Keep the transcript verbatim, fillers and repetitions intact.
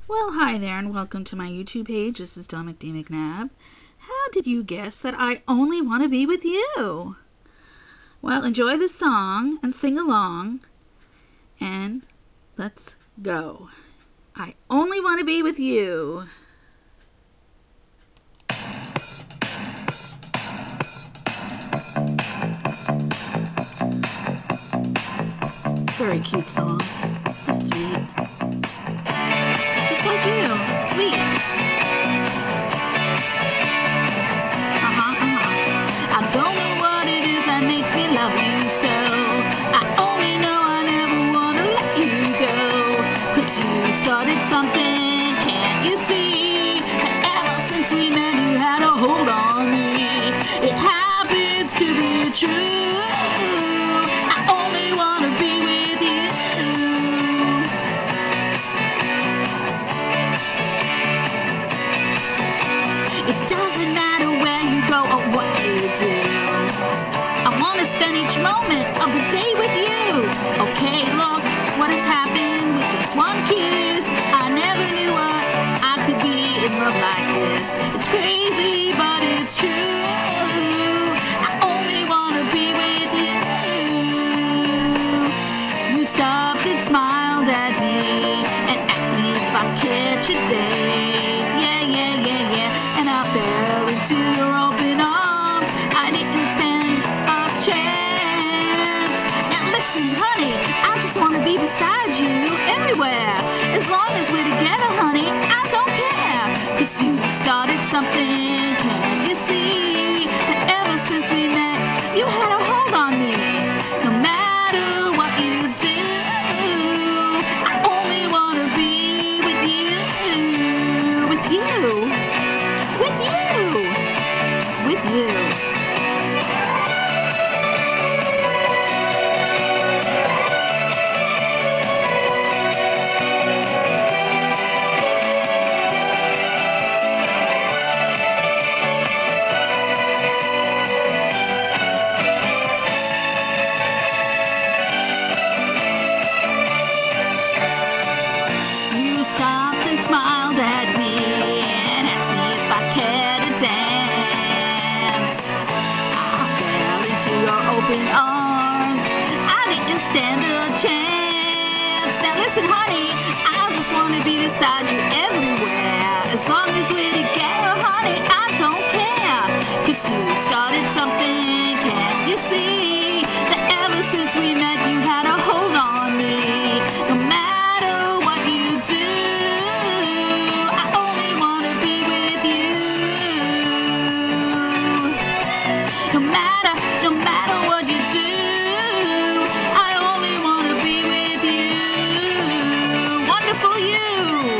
Well, hi there, and welcome to my YouTube page. This is Dominic D. McNabb. How did you guess that I only want to be with you? Well, enjoy the song and sing along, and let's go. I only want to be with you. Very cute song. So sweet. Just like you. Sweet. Uh-huh, uh-huh. I don't know what it is that makes me love you so. I only know I never want to let you go. 'Cause you started something, can't you see? And ever since we met you had a hold on me. It happens to be true. It doesn't matter where you go or what you do. I want to spend each moment of the day with you. Okay, look, what has happened with this one kiss. I never knew what I could be in love like this. It's crazy, but it's true. I only want to be with you. You stopped and smiled at me and asked me if I catch a day. Yeah, yeah, yeah, yeah. And I fell into your open arms. I didn't stand a chance. Now listen, honey, I just want to be beside you everywhere. As long as we're together, honey, I don't care. 'Cause you started something, can't you see? That ever since we met, you had a hold on me. No matter what you do, I only want to be with you. With you. With you! With you. You stopped and smiled at me and asked me if I cared to dance. I fell into your open arms. I didn't stand a chance. Now listen, honey, I just want to be beside you everywhere. As long as we're together, honey, I don't care. 'Cause you started something, can't you see? That ever since we met, you had a hold on me. No matter what you do, I only want to be with you. No matter, no matter what you do, I only want to be with you. Wonderful you.